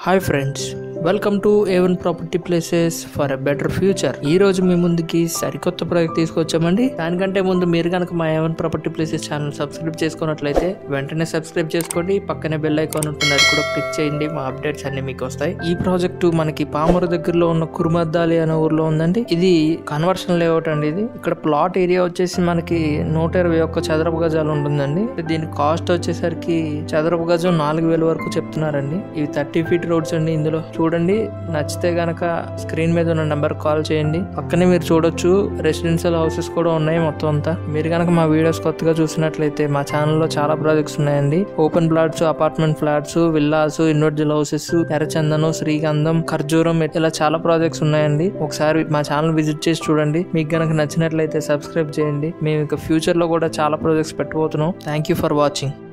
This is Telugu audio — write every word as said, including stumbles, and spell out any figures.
Hi friends, welcome to A one property places for a better future. ఈ రోజు మీ ముందుకి సరికొత్త ప్రాజెక్ట్ తీసుకొచ్చామండి. దానికంటే ముందు మీరు కనుక మా A one property places channel subscribe చేసుకున్నట్లయితే వెంటనే సబ్స్క్రైబ్ చేసుకోండి. పక్కనే బెల్ ఐకాన్ ఉంటుంది, అది కూడా క్లిక్ చేయండి. మా అప్డేట్స్ అన్ని మీకు వస్తాయి. ఈ ప్రాజెక్టు మనకి పామూరు దగ్గరలో ఉన్న కురుమద్దాలి అనే ఊర్లో ఉందండి. ఇది కన్వర్షన్ లేఅవుట్ అండి. ఇది ఇక్కడ ప్లాట్ ఏరియా వచ్చేసి మనకి నూట ఇరవై ఒక్క చదరపు గజాలు ఉంటుందండి. దీని కాస్ట్ వచ్చేసరికి చదరపు గజం నాలుగు వేల వరకు చెప్తున్నారండి. ఇవి థర్టీ ఫీట్ రోడ్స్ అండి. ఇందులో చూడండి, నచ్చితే గనక స్క్రీన్ మీద ఉన్న నెంబర్ కాల్ చేయండి. పక్కనే మీరు చూడొచ్చు రెసిడెన్షియల్ హౌసెస్ కూడా ఉన్నాయి మొత్తం అంతా. మీరు కనుక మా వీడియోస్ కొత్తగా చూసినట్లయితే మా ఛానల్లో చాలా ప్రాజెక్ట్స్ ఉన్నాయండి. Open plots, apartment flats, villas, individual houses, ఎర్రచందనం, శ్రీగంధం, ఖర్జూరం, ఇలా చాలా ప్రాజెక్ట్స్ ఉన్నాయండి. ఒకసారి మా ఛానల్ విజిట్ చేసి చూడండి. మీకు గనక నచ్చినట్లయితే సబ్స్క్రైబ్ చేయండి. మేము ఇక ఫ్యూచర్ లో కూడా చాలా ప్రాజెక్ట్స్ పెట్టబోతున్నాం. Thank you for watching.